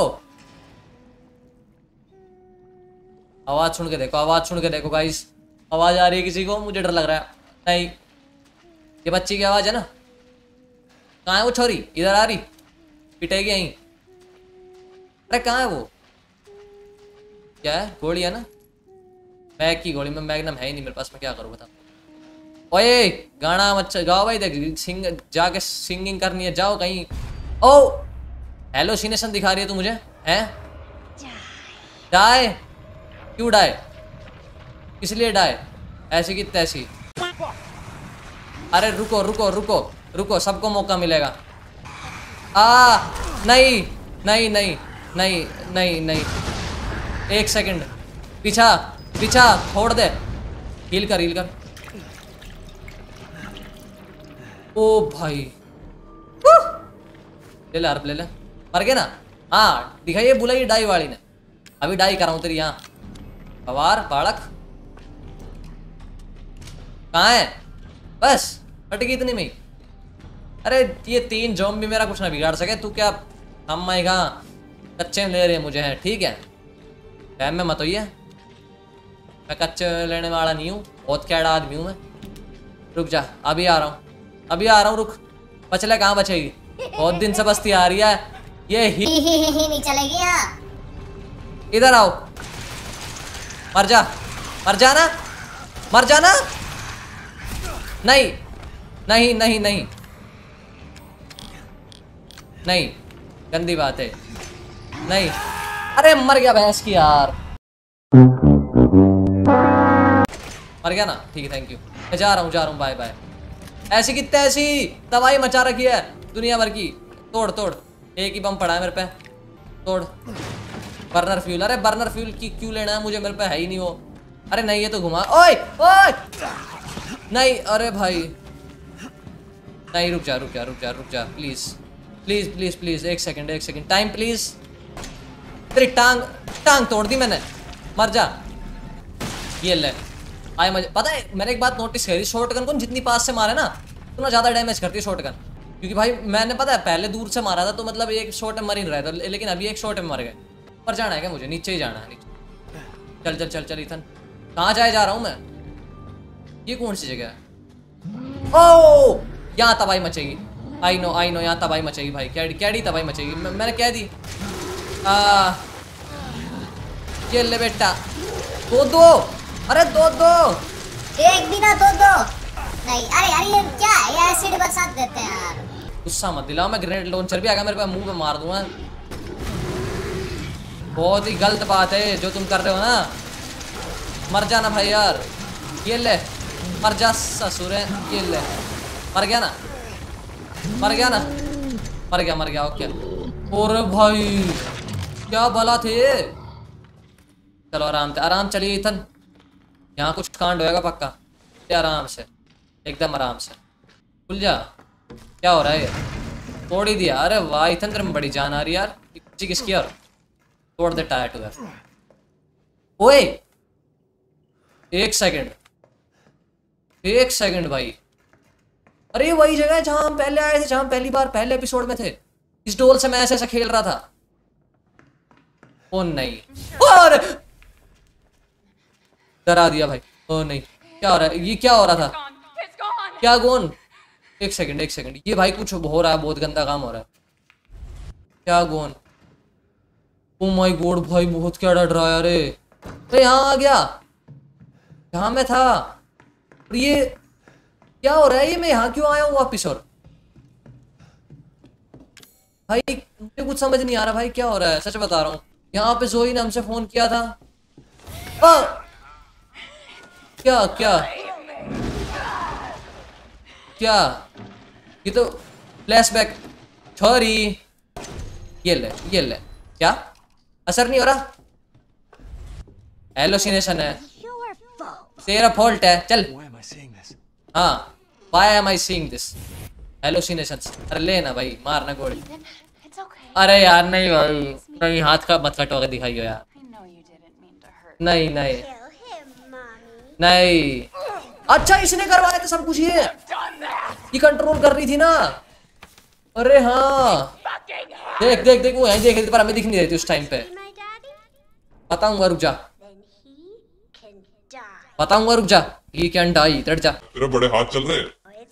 आवाज़ सुन के देखो गाइस, आवाज़ आ रही है किसी को? मुझे डर लग रहा है। नहीं ये बच्ची की आवाज़ है ना? कहाँ है वो छोरी? इधर आ रही, पिटेगी यहीं। अरे कहाँ है वो? क्या है? गोली है ना? मैग की गोली में मैग्नम है ही नहीं मेरे पास, मैं क्या करूँ बता। ओए गाना मत गाओ भाई, देख जाके सिंगिंग करनी है, जाओ कहीं। ओ हेलोसिनेशन दिखा रही है तू मुझे, हैं? डाय क्यों डाय? इसलिए डाय ऐसी की तैसी। अरे रुको सबको मौका मिलेगा। नहीं, एक सेकंड पीछा छोड़ दे, हील कर। ओ भाई ले ले अर्प ले ले, मर गए ना? हाँ दिखाइए बुलाई डाई वाली ने, अभी डाई कर रहा हूँ तेरी। यहाँ सवार बाड़क कहाँ है? बस हटगी इतनी में। अरे ये 3 जॉम भी मेरा कुछ ना बिगाड़ सके, तू क्या हम आएगा कच्चे में ले रहे मुझे है? ठीक है टाइम में मत होइए, मैं कच्चे लेने वाला नहीं हूँ, बहुत कैड़ा आदमी हूँ मैं। रुक जा अभी आ रहा हूँ रुक। बचले कहाँ बचेगी? बहुत दिन से बस्ती आ रही है ये ही नहीं चलेगी। इधर आओ, मर जाना। नहीं गंदी बात है। नहीं अरे मर गया भैंस की यार, मर गया ना? ठीक है थैंक यू, मैं जा रहा हूँ बाय बाय। ऐसी की तैसी तबाही मचा रखी है दुनिया भर की। तोड़ एक ही बम पड़ा है मेरे पे, तोड़। बर्नर फ्यूल, अरे बर्नर फ्यूल की क्यों लेना है मुझे, मेरे पे है ही नहीं वो। अरे नहीं ये तो घुमा। ओए नहीं अरे भाई नहीं, रुक जा प्लीज एक सेकंड टाइम प्लीज। तेरी टांग तोड़ दी मैंने, मर जा। ये ले आए मजे। पता है मैंने एक बात नोटिस करी, शॉटगन को जितनी पास से मारे ना इतना ज़्यादा डैमेज करती है शॉटगन। क्योंकि भाई मैंने पता है पहले दूर से मारा था तो मतलब एक शॉट में मर ही नहीं रहा था, लेकिन अभी एक शॉट में मर गए। ऊपर जाना है क्या मुझे? नीचे ही जाना है, नीचे। चल चल चल चल इथन, कहाँ जा रहा हूँ मैं? ये कौन सी जगह है? ओह यहाँ तबाही मचेगी। आई नो यहाँ तबाही मचेगी भाई। कैडी तबाही मचेगी, मैंने कह दी। ये ले बेटा, दो अरे दो एक भी ना, दो नहीं। अरे यार ये क्या है, ये एसिड बरसात देते हैं यार। गुस्सा मत दिलाओ, मैं ग्रेनेड लॉन्चर भी आएगा मेरे पास, मुंह पे मार दूंगा। बहुत ही गलत बात है जो तुम कर रहे हो ना। मर जाना भाई यार, ये ले मर जा ससुर है। ये ले मर गया ना, मर गया ओके। और भाई क्या भला थे। चलो आराम चलिए इथन, यहाँ कुछ कांड होएगा पक्का। आराम से, एकदम आराम से। खुल जा, क्या हो रहा है? तोड़ ही दिया। अरे वाह इथन तेरे में बड़ी जान आ रही यार। जी किसकी यार? तोड़ दे टायर टू। ओए एक सेकंड भाई। अरे ये वही जगह है जहां हम पहले आए थे, जहां पहली बार पहले एपिसोड में थे। इस डोल से मैं ऐसा खेल रहा था। ओ नहीं, और डरा दिया भाई। ओ नहीं, क्या हो रहा है? ये क्या हो रहा था? क्या गोन? एक सेकंड ये भाई कुछ हो रहा है, बहुत गंदा काम हो रहा है। क्या गोन? ओ माय गॉड भाई, बहुत क्या डर रहा है। अरे तो यहाँ आ गया जहाँ मैं था। और ये क्या हो रहा है? ये मैं यहाँ क्यों आया हूँ वापिस? और भाई मुझे कुछ समझ नहीं आ रहा भाई, क्या हो रहा है? सच बता रहा हूँ। यहाँ पे जोई ने हमसे फोन किया था। क्या क्या क्या? ये तो फ्लैशबैक। सॉरी, ये ले क्या असर नहीं हो रहा? हेलोसिनेशन है, तेरा फॉल्ट है। चल हाँ, why am I seeing this? Hallucinations। अरे लेना भाई, मारना गोली। अरे यार नहीं भाई, नहीं हाथ का मत कटवा के दिखाइयो यार। नहीं अच्छा इसने करवाया था सब कुछ। ये कंट्रोल कर रही थी ना। अरे हाँ देख वो यहीं देख रही थी पर हमें दिख नहीं रही थी उस टाइम पे। बताऊंगा रुक जा। He can die, डर जा। तेरे बड़े हाथ चल रहे हैं।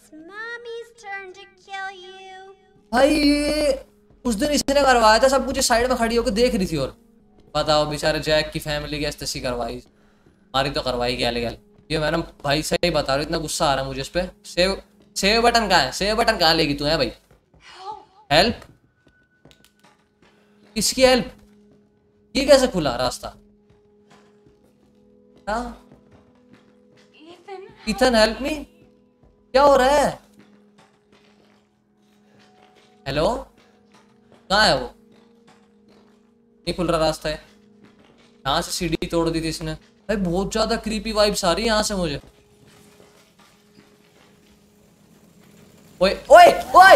भाई ये उस दिन इसने करवाया था सब कुछ, साइड में खड़ी होकर देख रही थी। और बताओ बेचारे जैक की फैमिली की ऐसी करवाई, हमारी तो करवाई गया लेगल। ये मैडम भाई सही बता रही हूँ, इतना गुस्सा आ रहा है मुझे इस पे। सेव बटन कहाँ है? सेव बटन कहाँ लेगी तू है भाई? हेल्प? किसकी हेल्प? ये कैसे खुला रास्ता? हाँ इथन हेल्प मी, क्या हो रहा है? हेलो कहाँ है वो? नहीं खुल रहा रास्ता है। यहाँ से सीढ़ी तोड़ दी थी इसने। भाई बहुत ज्यादा क्रीपी वाइब्स आ रही है यहाँ से मुझे। ओए ओए ओए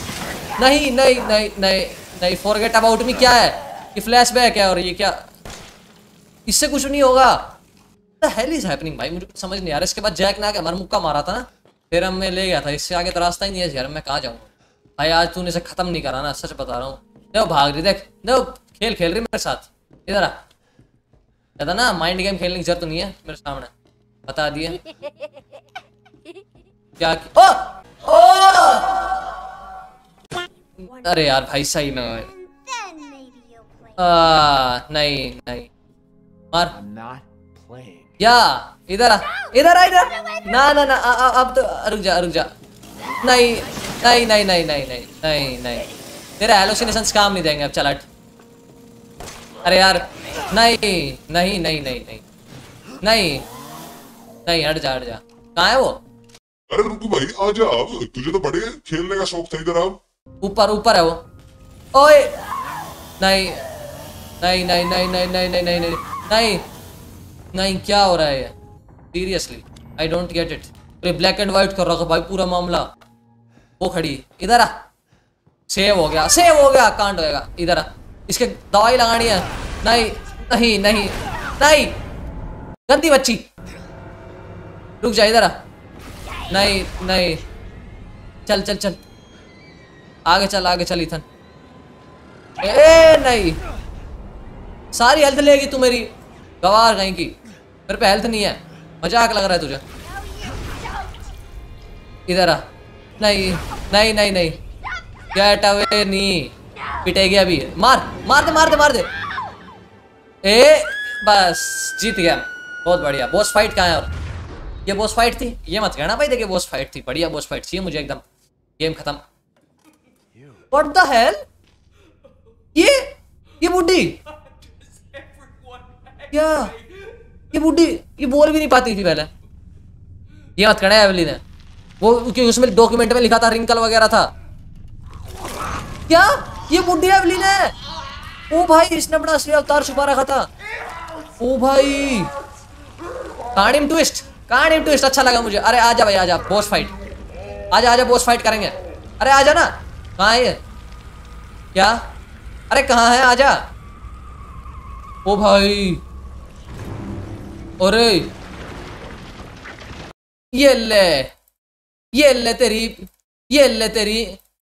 नहीं फॉरगेट अबाउट मी। क्या है ये? फ्लैशबैक है और ये क्या? इससे कुछ नहीं होगा। The hell is happening भाई, मुझे कुछ समझ नहीं आ रहा। इसके बाद जैक ने आके हमारा मुक्का मारा था ना, फिर हमें ले गया था। इससे आगे तो रास्ता ही नहीं है यार, मैं कहाँ जाऊँ भाई? आज तूने इसे खत्म नहीं करा ना, सच बता रहा हूँ। देखो भाग रही, देख खेल रही मेरे साथ। इधर आ, कहता ना माइंड गेम खेलने की जरूरत नहीं है मेरे सामने, बता दिए क्या। अरे यार भाई सही में नहीं मार या इधर आ ना अब तो रुक जा। नहीं तेरे हेलोसिनेशंस काम नहीं देंगे अब। चल हट। अरे यार नहीं हट जा। कहाँ है वो? अरे रुक भाई, आ जा अब, तुझे तो बड़े खेलने का शौक था। इधर आओ। ऊपर है वो। ओए नहीं क्या हो रहा है ये? Seriously I don't get it. अरे ब्लैक एंड व्हाइट कर रखा भाई पूरा मामला। वो खड़ी, इधर आ। सेव हो गया कांड होएगा। इधर आ, इसके दवाई लगानी है। नहीं गंदी बच्ची, रुक जा। इधर आ। नहीं चल चल चल, आगे चल इथन। ए नहीं, सारी हेल्थ लेगी तू मेरी, गवार कहीं की। मेरे पे हेल्थ नहीं है, मजाक लग रहा है तुझे। इधर आ। नहीं नहीं नहीं नहीं, गेट अवे। नहीं पिटेगी अभी। मार मार दे मार दे मार दे। ए बस जीत गया, बहुत बढ़िया। बॉस फाइट कहाँ है? और ये बॉस फाइट थी? ये मत कहना भाई, देखिए बॉस फाइट थी, बढ़िया बॉस फाइट चाहिए मुझे एकदम। गेम खत्म। What the hell? ये बुड्ढी क्या? ये बुड्ढी ये बोल भी नहीं पाती थी पहले। ये मत कहना एवलिन है वो, क्योंकि उसमें डॉक्यूमेंट में लिखा था रिंकल वगैरह था। क्या ये बुड्ढी एवलिन है? ओ भाई, इसने अपना असली अवतार छुपा रखा था। ओ भाई, कार्डिम ट्विस्ट, कार्डिम ट्विस्ट अच्छा लगा मुझे। अरे आजा भाई आजा, बॉस फाइट। आजा आजा, बॉस फाइट करेंगे। अरे आजा ना, कहाँ है ये? क्या? अरे कहाँ है, आजा। ओ भाई, अरे ये ले तेरी, ये ले तेरी,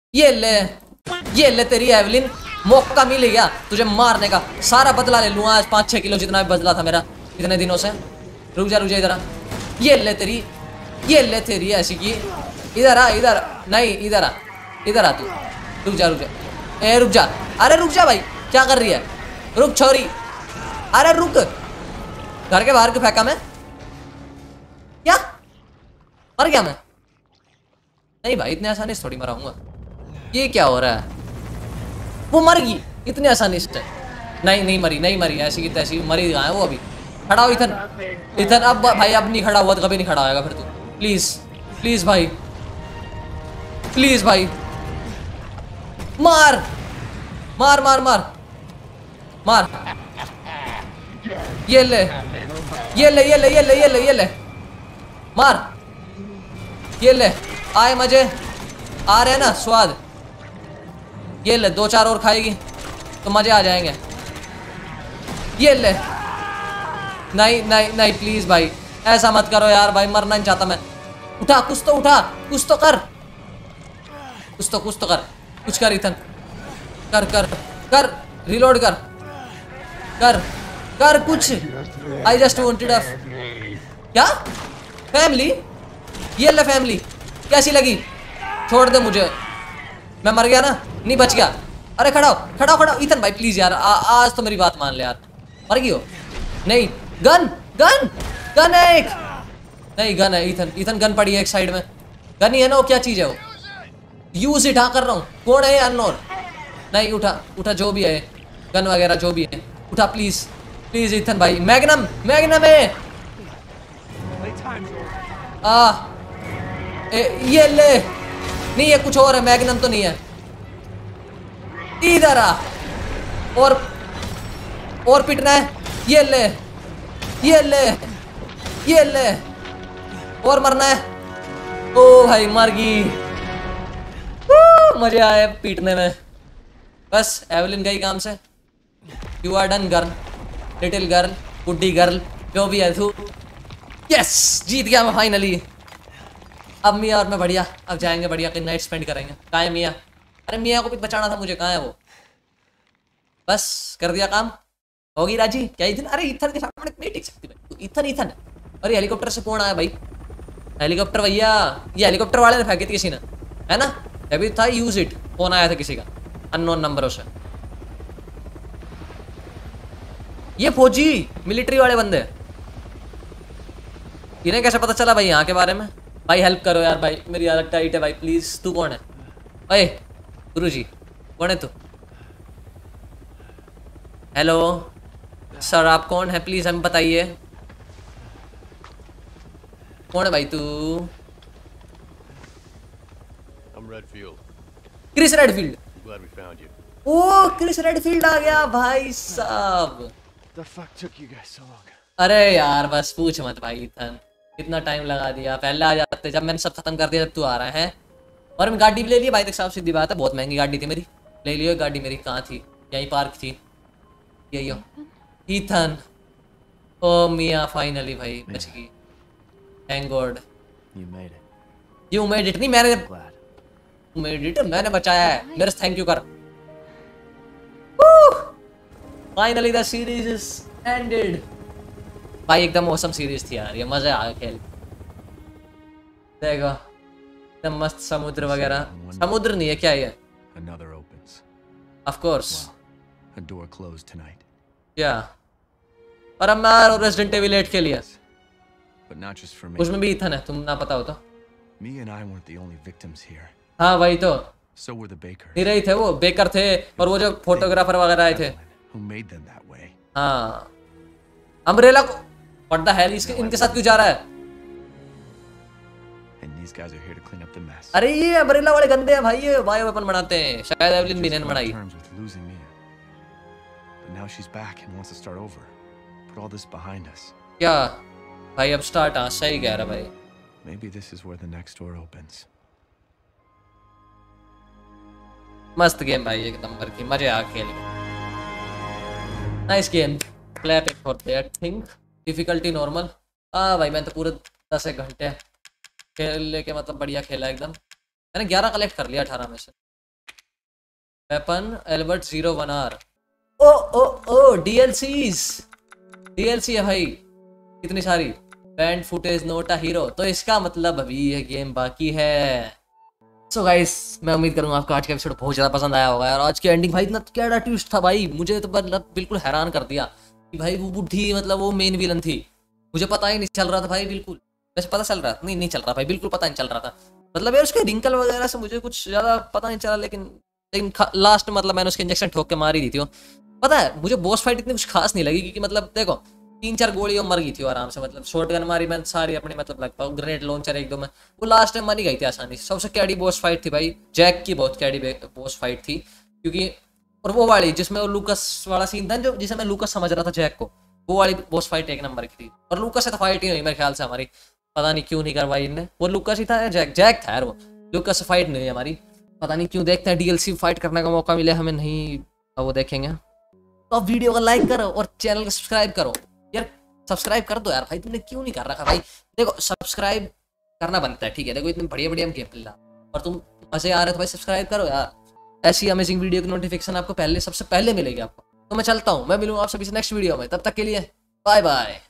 ये ले तेरी एवलिन। मौका मिल गया तुझे मारने का, सारा बदला ले लूँ आज। 5-6 किलो जितना भी बदला था मेरा इतने दिनों से। रुक जा इधर आ। ये ले तेरी ऐसी की। इधर आ, इधर नहीं, इधर आ तू। रुक जा ए रुक जा। अरे रुक जा भाई, क्या कर रही है? रुक छोरी, अरे रुक। घर के बाहर क्यों फेंका मैं? क्या मर गया मैं? नहीं भाई, इतने आसानी से थोड़ी मराऊंगा। ये क्या हो रहा है? वो मर गई इतने आसानी से? नहीं नहीं मरी, नहीं मरी, ऐसी की तैसी मरी कहाँ है वो? अभी खड़ा हो इथन। अब भाई अब नहीं खड़ा हुआ तो कभी नहीं खड़ा होगा फिर तू। प्लीज प्लीज भाई, प्लीज भाई, मार मार मार मार मार। ये ले मार। ये ले, आए मजे आ रहे हैं ना, स्वाद। ये ले, 2-4 और खाएगी तो मजे आ जाएंगे। ये ले। नहीं नहीं नहीं, प्लीज भाई ऐसा मत करो यार भाई, मरना नहीं चाहता मैं। उठा, कुछ तो उठा, कुछ तो कर, कुछ तो कर, कुछ कर इथन। कर कर कर, रिलोड कर कर कर कुछ। आई जस्ट वांटेड अ क्या फैमिली। ये ले फैमिली, कैसी लगी? छोड़ दे मुझे, मैं मर गया ना, नहीं बच गया। अरे खड़ा हो इथन भाई, प्लीज यार आज तो मेरी बात मान ले यार। मर गई हो? नहीं, गन है एक। नहीं गन है इथन गन पड़ी है एक साइड में। गन ही है ना वो, क्या चीज है वो? Use it. हाँ कर रहा हूँ। कौन है अननोन? नहीं उठा जो भी है, गन वगैरह जो भी है उठा प्लीज प्लीज इथन भाई। मैग्नम है। ये ले। नहीं ये कुछ और है, मैग्नम तो नहीं है। इधर आ और पिटना है। ये ले और मरना है। ओ भाई मर गई। मजे आए पीटने में। बस एवलिन गई काम से। You are done girl, little girl, बुड्ढी गर्ल, जो भी है तू। यस, जीत गया मैं फाइनली। अब मिया और मैं बढ़िया, अब जाएंगे बढ़िया कहीं नाइट स्पेंड करेंगे। कहाँ है मिया? अरे मिया को भी बचाना था मुझे, कहाँ है वो? बस कर दिया काम, होगी राजी। क्या इथन? अरे इथन के सामने नहीं टिक सकती भाई। इथन अरे हेलीकॉप्टर से कौन आया भाई? हेलीकॉप्टर भैया, ये हेलीकॉप्टर वाले ने फेंकी थी किसी ने, है ना? अभी था यूज इट। फोन आया था किसी का अननोन नंबरों से। ये फौजी मिलिट्री वाले बंदे, इन्हें कैसे पता चला भाई यहाँ के बारे में? भाई हेल्प करो यार भाई, मेरी हालत टाइट है भाई, प्लीज। तू कौन है? अरे गुरुजी कौन है तू? हेलो सर, आप कौन है? प्लीज हमें बताइए, कौन है भाई तू? Chris Redfield. ओ क्रिस रेडफील्ड आ गया भाई साहब। अरे यार बस पूछ मत भाई इथन, इतना टाइम लगा दिया। पहले आ जाते जब मैंने सब खत्म कर दिया, जब तू आ रहा है। और मैं गाड़ी भी ले ली भाई, देख साहब सीधी बात है, बहुत महंगी गाड़ी थी मेरी। ले लियो गाड़ी मेरी। कहाँ थी? यहीं पार्क थी। यही हो इथन। ओ मिया फाइनली भाई बच गई। Thank God. You made it. नहीं मैंने मेड इट, मैंने बचाया है, मेरे से थैंक यू कर। Finally the series is ended. भाई एकदम औसम सीरीज थी यार, ये मजा आ गया खेल। देखो एकदम मस्त समुद्र वगैरह, समुद्र नहीं है क्या ये? Another opens. Of course A door closed tonight. क्या। और अब मैं रेजिडेंट एविल 8 के लिए, But not just for me. उसमें भी इथन है, तुम ना पता हो तो। Me and I weren't the only victims here. हाँ वही तो, So were the Bakers. नहीं रही थे वो बेकर थे, और वो जो फोटोग्राफर वगैरह आए थे। Who made them that way? हाँ अम्ब्रेला को व्हाट द हेल, इसके इनके साथ क्यों जा रहा है? And these guys are here to clean up the mess. अरे ये अम्ब्रेला वाले गंदे हैं भाई, ये बायो वेपन बनाते हैं, शायद एवलिन भी नहीं बनाई। Terms with losing Mia. But now she's back and wants to start over. Put all this behind us. क्या भाई अब स्टार्ट, हाँ सही कह रहा भाई। Maybe this is where the next door opens. मस्त गेम भाई, एक नंबर की, मजे आ खेल के। Nice game, clap it for that thing. Difficulty normal. हाँ भाई मैंने तो पूरे 10 एक घंटे खेल लेके मतलब बढ़िया खेला एकदम। मैंने 11 कलेक्ट कर लिया 18 में से। Weapon Albert 01R। ओ ओ ओ डीएलसी है भाई कितनी सारी। Banned footage not a hero, तो इसका मतलब अभी ये गेम बाकी है। सो गाइस मैं उम्मीद करूंगा आपको आज का एपिसोड बहुत ज़्यादा पसंद आया होगा यार। आज की एंडिंग भाई इतना क्या ट्विस्ट था भाई, मुझे तो मतलब बिल्कुल हैरान कर दिया कि भाई वो बुढ़ी मतलब वो मेन विलन थी। मुझे पता ही नहीं चल रहा था भाई, बिल्कुल वैसे पता चल रहा था, नहीं चल रहा भाई, बिल्कुल पता नहीं चल रहा था। मतलब यार उसके रिंकल वगैरह से मुझे कुछ ज़्यादा पता नहीं चला, लेकिन लास्ट मतलब मैंने उसके इंजेक्शन ठोक के मार ही दी थी वो। पता है मुझे बॉस फाइट इतनी कुछ खास नहीं लगी, क्योंकि मतलब देखो 3-4 गोलियों मर गई थी आराम से। मतलब शॉर्ट गन मारी मैंने सारी अपनी, मतलब लगभग ग्रेनेड लॉन्चर 1-2 में, वो लास्ट टाइम मर ही गई थी आसानी से। सबसे कैडी बॉस फाइट थी भाई, जैक की बहुत कैडी बॉस फाइट थी, क्योंकि और वो वाली जिसमें वो लूकस वाला सीन था जो जिसे मैं लूकस समझ रहा था जैक को, वो वाली बॉस फाइट एक नंबर की थी। और लूकस से तो फाइट ही नहीं मेरे ख्याल से हमारी, पता नहीं क्यों नहीं करवाई इनने। वो लूकस ही था या जैक था यार, वो लूकस से फाइट नहीं हुई हमारी, पता नहीं क्यों। देखते हैं डीएलसी फाइट करने का मौका मिले हमें, नहीं वो देखेंगे। तो आप वीडियो को लाइक करो और चैनल को सब्सक्राइब करो यार, सब्सक्राइब कर दो यार भाई, तुमने क्यों नहीं कर रखा भाई? देखो सब्सक्राइब करना बनता है, ठीक है। देखो इतने बढ़िया बढ़िया हम गेम खेल रहा और तुम मजे आ रहे तो भाई सब्सक्राइब करो यार। ऐसी अमेजिंग वीडियो की नोटिफिकेशन आपको सबसे पहले मिलेगी आपको। तो मैं चलता हूँ, मैं मिलूंगा आप सभी से नेक्स्ट वीडियो में, तब तक के लिए बाय बाय।